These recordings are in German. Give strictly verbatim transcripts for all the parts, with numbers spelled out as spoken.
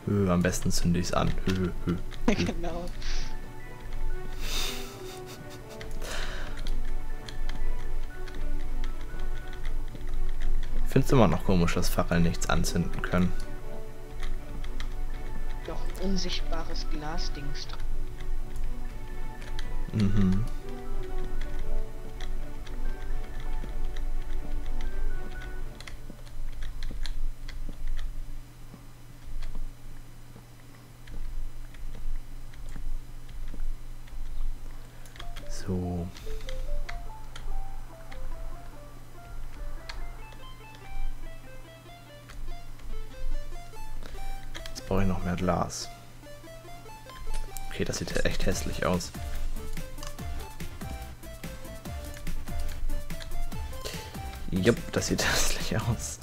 Hö, am besten zünde ich es an. Hö, hö, hö. Genau. Ich finde es immer noch komisch, dass Fackeln nichts anzünden können. Doch ein unsichtbares Glasdings. Mhm. So. Jetzt brauche ich noch mehr Glas. Okay, das sieht echt hässlich aus. Jupp, das sieht hässlich aus.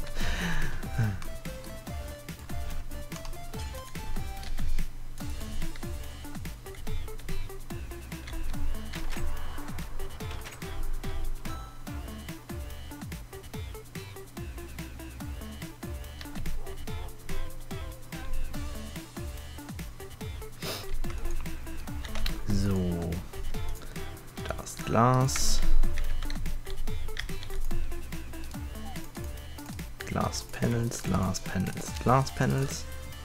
So, da ist Glas. Glaspanels, Glaspanels, Glaspanels.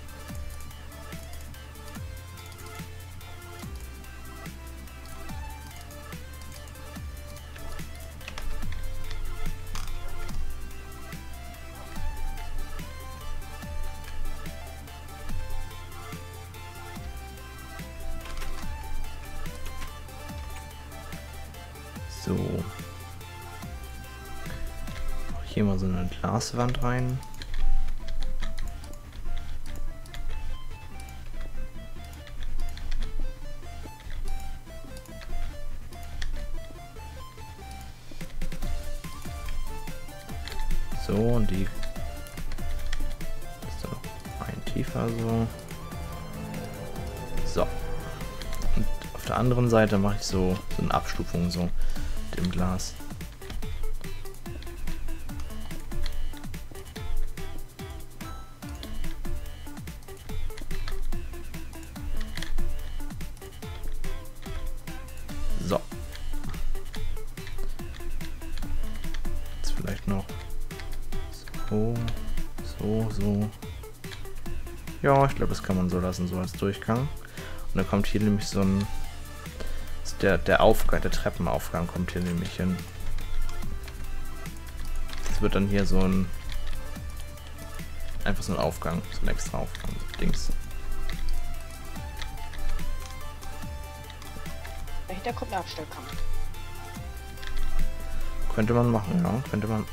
So. Hier mal so eine Glaswand rein. So, und die ist dann noch ein tiefer so. So. Und auf der anderen Seite mache ich so, so eine Abstufung so mit dem Glas. So. Jetzt vielleicht noch so, so, so. Ja, ich glaube, das kann man so lassen, so als Durchgang. Und dann kommt hier nämlich so ein... Der, der Aufgang, der Treppenaufgang kommt hier nämlich hin. Das wird dann hier so ein... Einfach so ein Aufgang, so ein extra Aufgang, so Dings. Dahinter kommt eine Abstellkammer. Könnte man machen, ja, könnte man...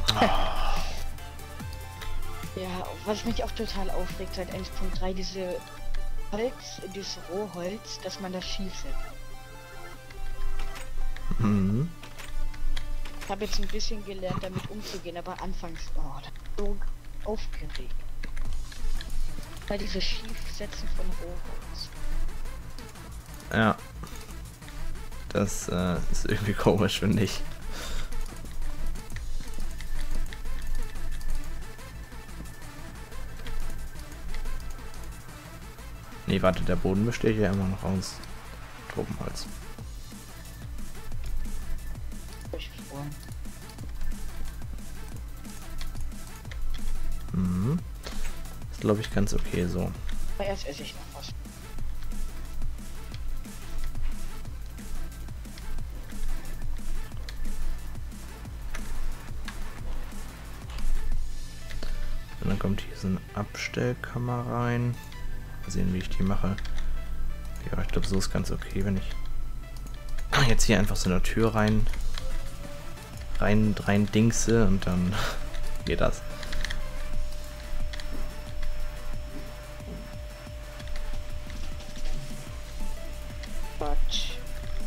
Ja, was mich auch total aufregt seit eins Punkt drei, diese Holz, dieses Rohholz, dass man das schief setzt. Mhm. Ich habe jetzt ein bisschen gelernt, damit umzugehen, aber anfangs, oh, das ist so aufgeregt. Weil diese Schiefsetzen von Rohholz. Ja. Das äh, ist irgendwie komisch, finde ich. Nee, warte, der Boden besteht ja immer noch aus Tropenholz. Mhm. Ist, glaube ich, ganz okay so. Aber erst esse ich noch was. Und dann kommt hier so eine Abstellkammer rein. Mal sehen, wie ich die mache. Ja, ich glaube, so ist ganz okay, wenn ich jetzt hier einfach so eine Tür rein rein, rein dingse und dann geht das. Quatsch.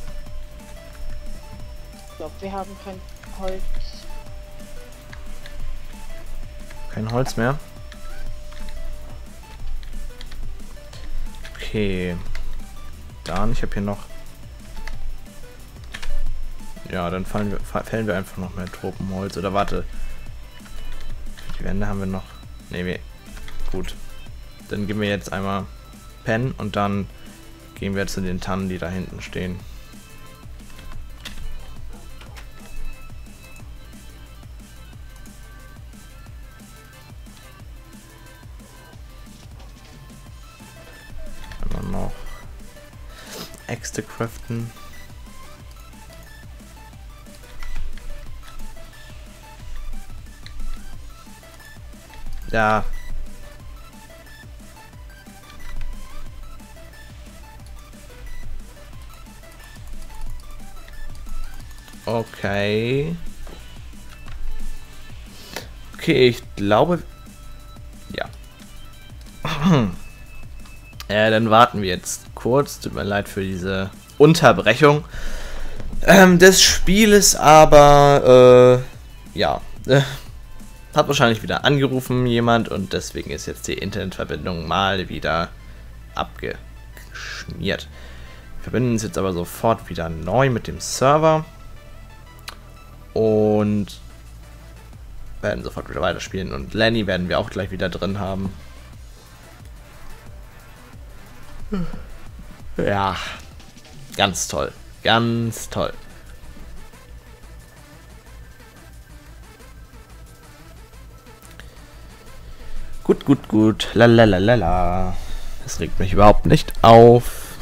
Ich glaube, wir haben kein Holz. Kein Holz mehr. Okay. Dann, ich habe hier noch... Ja, dann fallen wir, fällen wir einfach noch mehr Tropenholz. Oder warte. Die Wände haben wir noch... Ne, wir... Gut. dann gehen wir jetzt einmal pennen und dann gehen wir zu den Tannen, die da hinten stehen. Dann noch Äxte craften. Ja. Okay. Okay, ich glaube... Ja. äh, dann warten wir jetzt kurz. Tut mir leid für diese Unterbrechung ähm, des Spieles, aber äh, ja. Äh, hat wahrscheinlich wieder angerufen jemand und deswegen ist jetzt die Internetverbindung mal wieder abgeschmiert. Wir verbinden uns jetzt aber sofort wieder neu mit dem Server und werden sofort wieder weiterspielen und Lenny werden wir auch gleich wieder drin haben. Ja, ganz toll, ganz toll. Gut, gut, gut. Lalalala. Das regt mich überhaupt nicht auf.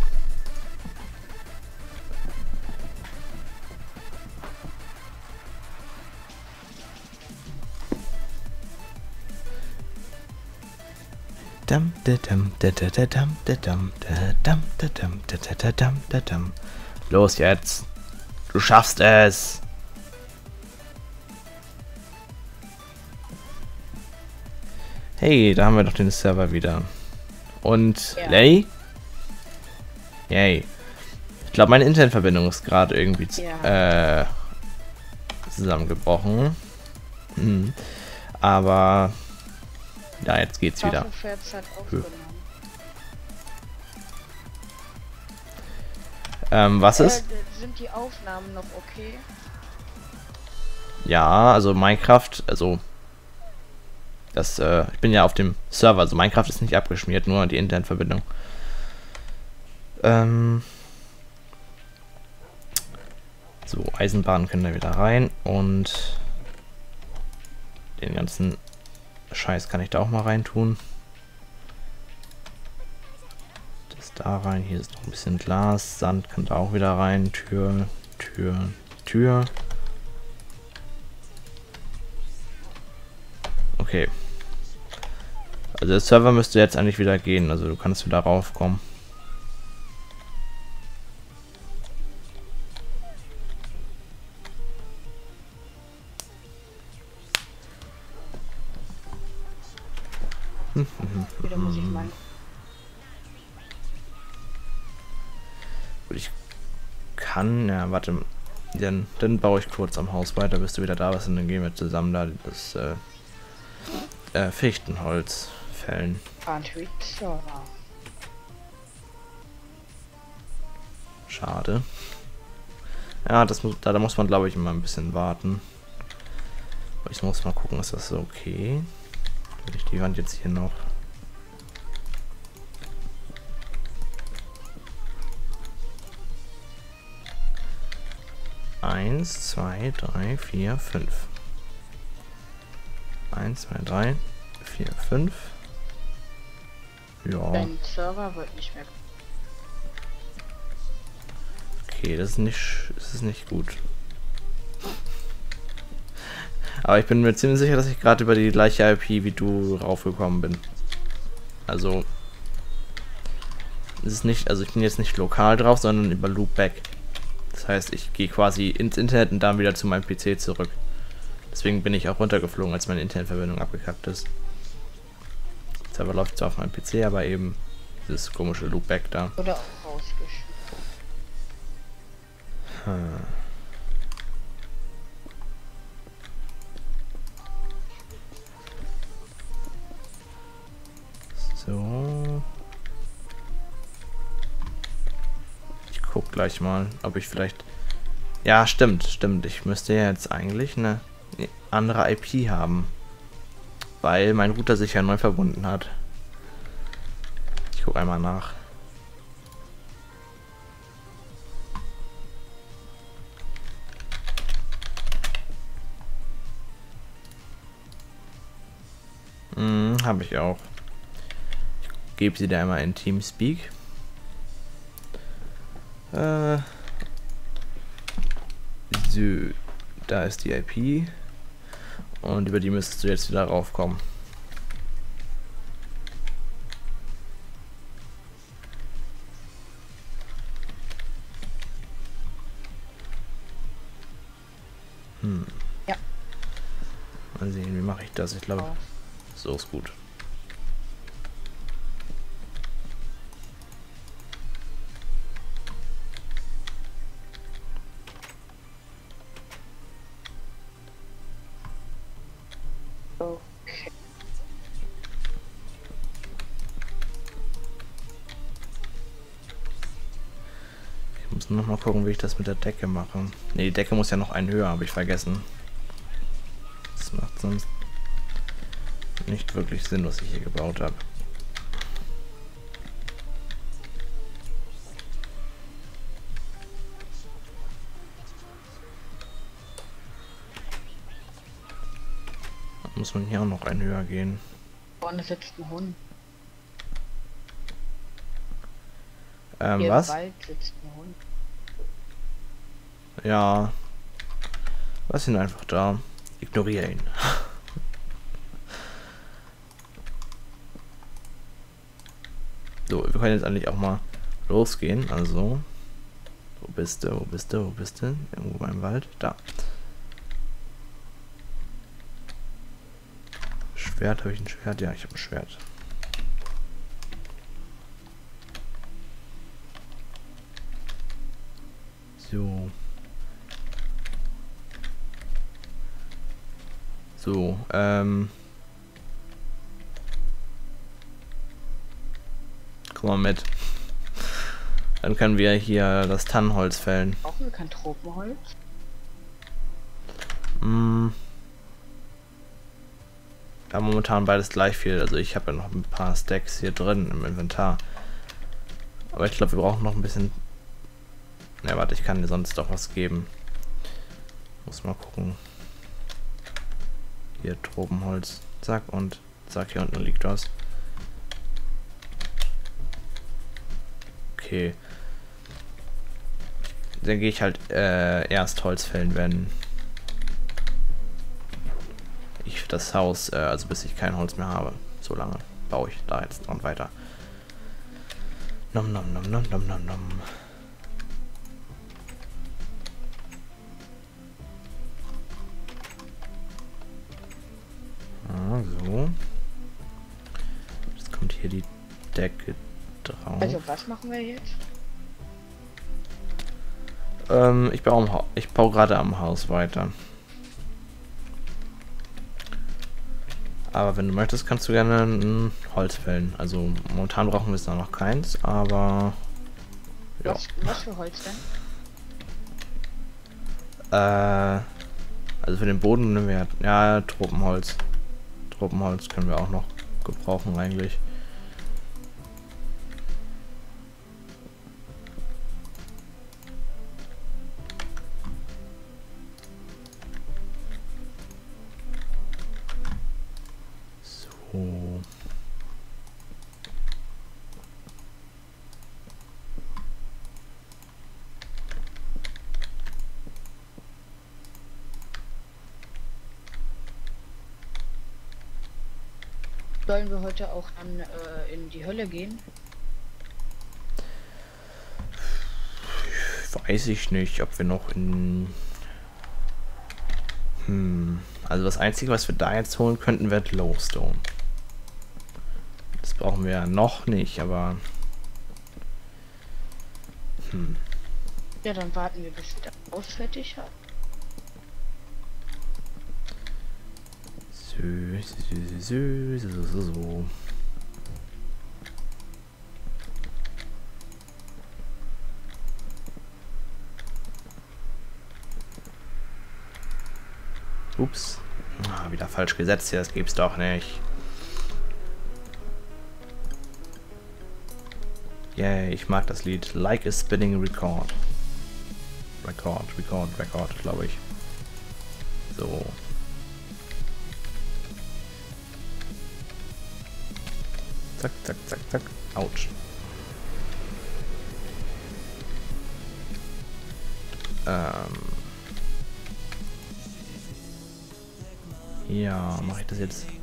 Dam, da, dam, da, da, da, dam, da, dam, da, dam, da, dam, da, da, da, dam, da, dam. Los jetzt. Du schaffst es. Hey, da haben wir doch den Server wieder. Und Ja. Lenny? Yay. Ich glaube, meine Internetverbindung ist gerade irgendwie Ja. äh, zusammengebrochen. Hm. Aber ja, jetzt geht's wieder. Waffenpferd hat aufgenommen. Ähm, was Äh, ist? sind die Aufnahmen noch okay? Ja, also Minecraft, also das, äh, ich bin ja auf dem Server, also Minecraft ist nicht abgeschmiert, nur die Internetverbindung. Ähm, so, Eisenbahnen können da wieder rein und den ganzen Scheiß kann ich da auch mal rein tun. Das da rein, hier ist noch ein bisschen Glas, Sand kann da auch wieder rein, Tür, Tür, Tür. Okay. Also der Server müsste jetzt eigentlich wieder gehen, also du kannst wieder raufkommen. Wieder muss ich mal. Ich kann, ja, warte, dann, dann baue ich kurz am Haus weiter, bis du wieder da bist und dann gehen wir zusammen da das äh, äh, Fichtenholz fällen. Schade. Ja, das muss, da, da muss man, glaube ich, immer ein bisschen warten. Aber ich muss mal gucken, ist das so okay? Will ich die Wand jetzt hier noch... Eins, zwei, drei, vier, fünf. Eins, zwei, drei, vier, fünf. Ja. Dein Server wird nicht mehr. Okay, das ist nicht, das ist nicht gut. Aber ich bin mir ziemlich sicher, dass ich gerade über die gleiche I P wie du raufgekommen bin. Also es ist nicht, also ich bin jetzt nicht lokal drauf, sondern über Loopback. Das heißt, ich gehe quasi ins Internet und dann wieder zu meinem P C zurück. Deswegen bin ich auch runtergeflogen, als meine Internetverbindung abgekackt ist. Der Server läuft zwar auf meinem P C, aber eben dieses komische Loopback da. Oder auch rausgeschmissen. Hm. So. Ich guck gleich mal, ob ich vielleicht... Ja, stimmt, stimmt. Ich müsste ja jetzt eigentlich eine andere I P haben. Weil mein Router sich ja neu verbunden hat. guck einmal nach. Hm, habe ich auch. Ich gebe sie da einmal in Teamspeak. Äh, so, da ist die I P. Und über die müsstest du jetzt wieder raufkommen. Hm. Ja. Mal sehen, wie mache ich das? Ich glaube, Oh. so ist gut. Okay. Ich muss noch mal gucken, wie ich das mit der Decke mache. Ne, die Decke muss ja noch einen höher, habe ich vergessen. Das macht sonst nicht wirklich Sinn, was ich hier gebaut habe. Muss man hier auch noch einen höher gehen. Vorne sitzt ein Hund. Ähm, Hier was? im Wald sitzt ein Hund. Ja. Lass ihn einfach da. Ignoriere ihn. So, wir können jetzt eigentlich auch mal losgehen. Also, wo bist du? Wo bist du? Wo bist du? Irgendwo beim Wald? Da. Schwert, habe ich ein Schwert? Ja, ich habe ein Schwert. So. So, ähm. Komm mal mit. Dann können wir hier das Tannenholz fällen. Brauchen wir kein Tropenholz? Mm. Ja, momentan beides gleich viel. Also ich habe ja noch ein paar Stacks hier drin im Inventar. Aber ich glaube, wir brauchen noch ein bisschen... Ne, warte, ich kann dir sonst doch was geben. Muss mal gucken. Hier, Tropenholz. Zack, und zack, hier unten liegt was. Okay. Dann gehe ich halt äh, erst Holz fällen, wenn ich das Haus, äh, also bis ich kein Holz mehr habe. So lange baue ich da jetzt dran weiter. Nom nom nom nom nom nom nom. So. Jetzt kommt hier die Decke drauf. Also was machen wir jetzt? Ähm, ich baue, am Ha- ich baue gerade am Haus weiter. Aber wenn du möchtest, kannst du gerne ein Holz fällen. Also momentan brauchen wir es da noch keins, aber ja. Was, was für Holz denn? Äh, also für den Boden nehmen wir ja Tropenholz. Tropenholz können wir auch noch gebrauchen eigentlich. So. Sollen wir heute auch dann äh, in die Hölle gehen? Weiß ich nicht, ob wir noch in... Hm. Also das Einzige, was wir da jetzt holen könnten, wäre Glowstone. Das brauchen wir ja noch nicht, aber... Hm. Ja, dann warten wir, bis der Haus fertig hat. So, so, so, so, so, so. Ups. Ah, wieder falsch gesetzt hier, das gibt's doch nicht. Yay, ich mag das Lied. Like a Spinning Record. Record, Record, Record, glaube ich. So. Zack, zack, zack, zack. Autsch. Ähm. Ja, mache ich das jetzt